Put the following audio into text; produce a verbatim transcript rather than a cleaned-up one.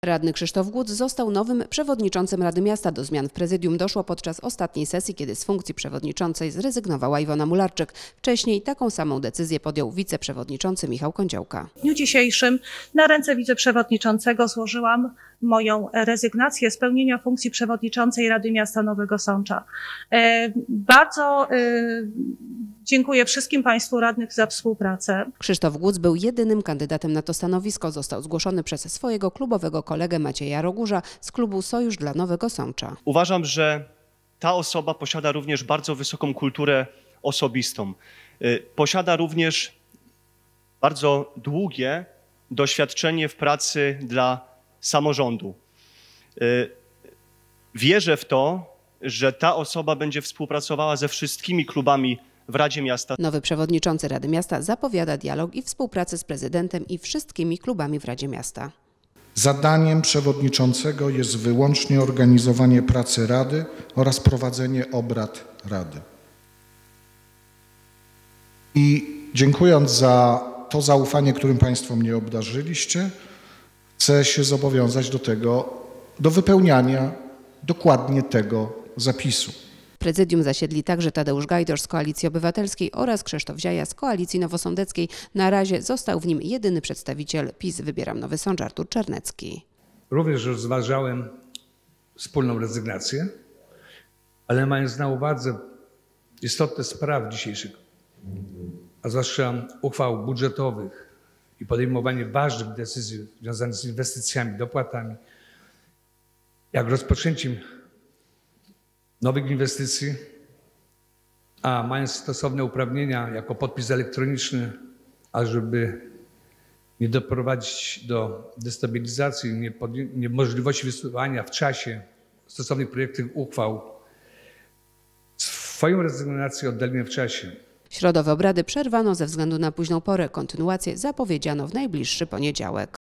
Radny Krzysztof Guc został nowym przewodniczącym Rady Miasta. Do zmian w prezydium doszło podczas ostatniej sesji, kiedy z funkcji przewodniczącej zrezygnowała Iwona Mularczyk. Wcześniej taką samą decyzję podjął wiceprzewodniczący Michał Kądziołka. W dniu dzisiejszym na ręce wiceprzewodniczącego złożyłam moją rezygnację z pełnienia funkcji przewodniczącej Rady Miasta Nowego Sącza. Bardzo dziękuję wszystkim Państwu radnych za współpracę. Krzysztof Guc był jedynym kandydatem na to stanowisko. Został zgłoszony przez swojego klubowego kolegę Macieja Rogurza z klubu Sojusz dla Nowego Sącza. Uważam, że ta osoba posiada również bardzo wysoką kulturę osobistą. Posiada również bardzo długie doświadczenie w pracy dla samorządu. Wierzę w to, że ta osoba będzie współpracowała ze wszystkimi klubami w Radzie Miasta. Nowy przewodniczący Rady Miasta zapowiada dialog i współpracę z prezydentem i wszystkimi klubami w Radzie Miasta. Zadaniem przewodniczącego jest wyłącznie organizowanie pracy Rady oraz prowadzenie obrad Rady. I dziękując za to zaufanie, którym Państwo mnie obdarzyliście, chcę się zobowiązać do tego, do wypełniania dokładnie tego zapisu. W prezydium zasiedli także Tadeusz Gajdosz z Koalicji Obywatelskiej oraz Krzysztof Ziaja z Koalicji Nowosądeckiej. Na razie został w nim jedyny przedstawiciel PiS Wybieram Nowy Sącz Artur Czarnecki. Również rozważałem wspólną rezygnację, ale mając na uwadze istotne sprawy dzisiejszych, a zwłaszcza uchwał budżetowych i podejmowanie ważnych decyzji związanych z inwestycjami, dopłatami, jak rozpoczęciem nowych inwestycji, a mając stosowne uprawnienia jako podpis elektroniczny, ażeby nie doprowadzić do destabilizacji, niemożliwości wysyłania w czasie stosownych projektów uchwał, swoją rezygnację oddaliłem w czasie. Środowe obrady przerwano ze względu na późną porę. Kontynuację zapowiedziano w najbliższy poniedziałek.